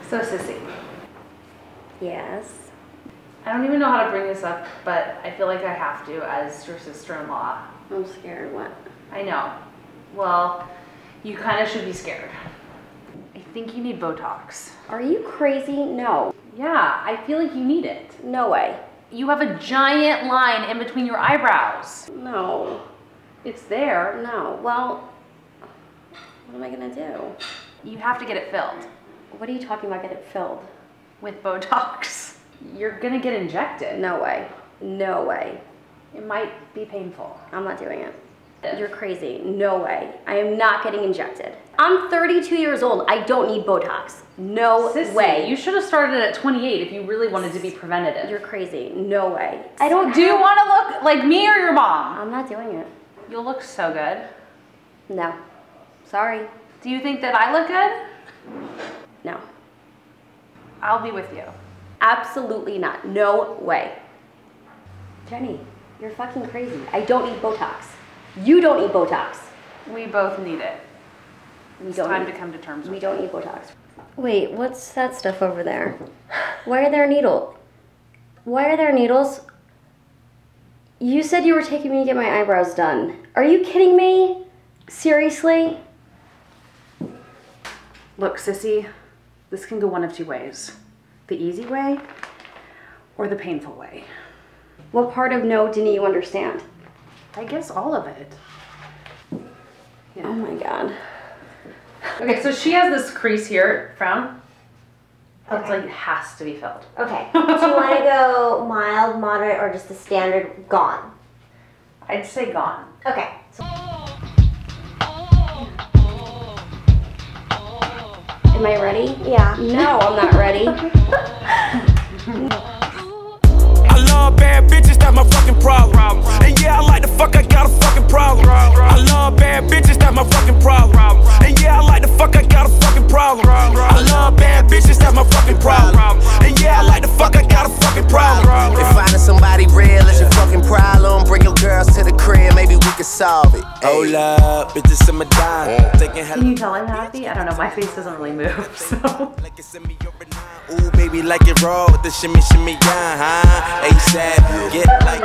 So, Sissy. Yes? I don't even know how to bring this up, but I feel like I have to as your sister-in-law. I'm scared. What? I know. Well, you kind of should be scared. I think you need Botox. Are you crazy? No. Yeah, I feel like you need it. No way. You have a giant line in between your eyebrows. No. It's there. No. Well, what am I gonna do? You have to get it filled. What are you talking about? Get it filled? With Botox. You're gonna get injected. No way. No way. It might be painful. I'm not doing it. You're crazy. No way. I am not getting injected. I'm 32 years old. I don't need Botox. No Sissy, way. You should have started at 28 if you really wanted to be preventative. You're crazy. No way. I don't. Do you want to look like me or your mom? I'm not doing it. You'll look so good. No. Sorry. Do you think that I look good? No. I'll be with you. Absolutely not. No way. Jenny, you're fucking crazy. I don't need Botox. You don't need Botox. We both need it. It's time to come to terms with it. We don't need Botox. Wait, what's that stuff over there? Why are there needles? Why are there needles? You said you were taking me to get my eyebrows done. Are you kidding me? Seriously? Look, Sissy, this can go one of two ways. The easy way or the painful way. What part of no didn't you understand? I guess all of it. Yeah. Oh my God. Okay, so she has this crease here, frown. Okay. It's like has to be filled. Okay. Do you want to go mild, moderate, or just the standard gone? I'd say gone. Okay. Am I ready? Yeah. No, I'm not ready. I love bad bitches, that's my fucking problem. And yeah, I like the fuck, I got a fucking problem. I love bad bitches, that's my fucking problem. And yeah, I like the fuck, I got a fucking problem. I love bad bitches, that's my fucking problem. And yeah, I like the fuck, I got a fucking problem. If finding somebody real is your fucking problem, bring your girls to the crib, maybe we can solve it. Hold up, bitches in my dime. Can you tell I'm happy? I don't know, my face doesn't really move, so. Ooh, baby, like it raw with the shimmy, shimmy, yeah, huh? ASAP, get like.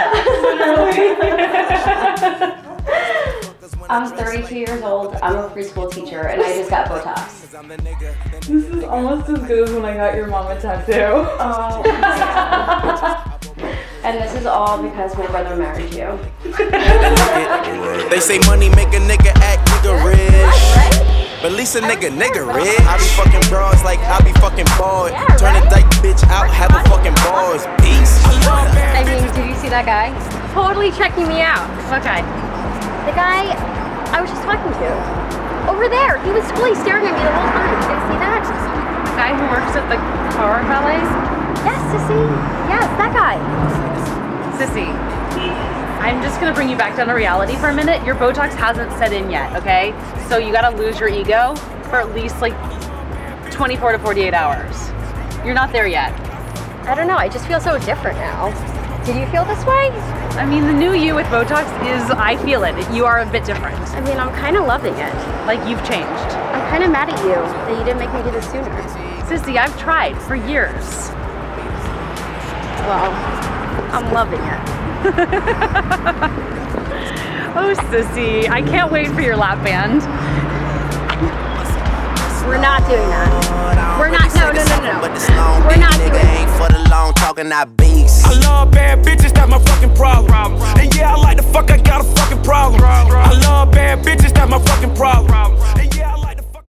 I'm 32 years old. I'm a preschool teacher, and I just got Botox. This is almost as good as when I got your mom a tattoo. Oh my God. And this is all because my brother married you. They say money make a nigga act nigga rich. But at least a nigga rich. I be fucking bros like I be fucking bored. Turn a dyke bitch out, have a fucking boys. Peace. I mean, did you see that guy? Totally checking me out. Okay. The guy I was just talking to. Over there. He was really staring at me the whole time. Did you see that? The guy who works at the car valet? Yes, Sissy. Yes, that guy. Sissy, I'm just gonna bring you back down to reality for a minute. Your Botox hasn't set in yet, okay? So you gotta lose your ego for at least like 24 to 48 hours. You're not there yet. I don't know. I just feel so different now. Did you feel this way? I mean, the new you with Botox is, I feel it. You are a bit different. I mean, I'm kind of loving it. Like you've changed. I'm kind of mad at you that you didn't make me do this sooner. Sissy, I've tried for years. Well, I'm loving it. Oh, Sissy, I can't wait for your lap band. We're not doing that. We're not, no. We're not doing that. Ain't for the long talking, not beats. I love bad bitches, that's my fucking problem. And yeah, I like the fuck, I got a fucking problem. I love bad bitches, that's my fucking problem. And yeah,